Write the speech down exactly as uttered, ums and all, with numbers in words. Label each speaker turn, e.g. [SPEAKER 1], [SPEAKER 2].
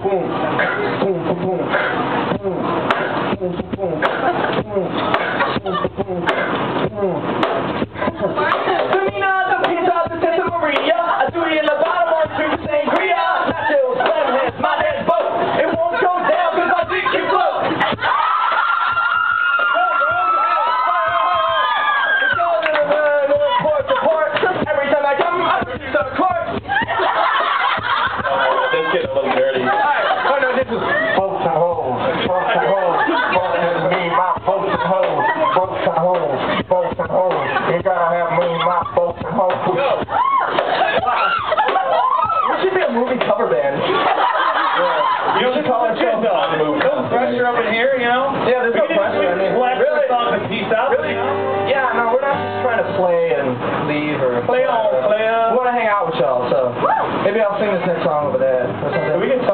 [SPEAKER 1] boom, boom, boom, boom, boom, boom, boom, boom, boom, boom. Domina the pizza, the Santa Maria. I do it in the bottom on street sangria. Nachos, slam heads, my head boat. It won't go down cause my dick can float. It goes in the port to port. Every time I come, I produce a court. This kid's a little dirty. Alright, oh no, this is folks and hoes, folks and hoes, folks and me, my folks and hoes, folks and hoes, folks and hoes. You gotta have me, my folks and hoes. Go! We should be a movie cover band. Yeah. You should call ourselves on the movie.
[SPEAKER 2] No pressure up in here, you know?
[SPEAKER 1] Yeah, there's no pressure. I mean,
[SPEAKER 2] really? Song and peace out,
[SPEAKER 1] really?
[SPEAKER 2] You know?
[SPEAKER 1] Yeah, no, we're not just trying to play and leave or
[SPEAKER 2] play on, play on.
[SPEAKER 1] We want to hang out with y'all, so maybe I'll sing this next song over there or something. We can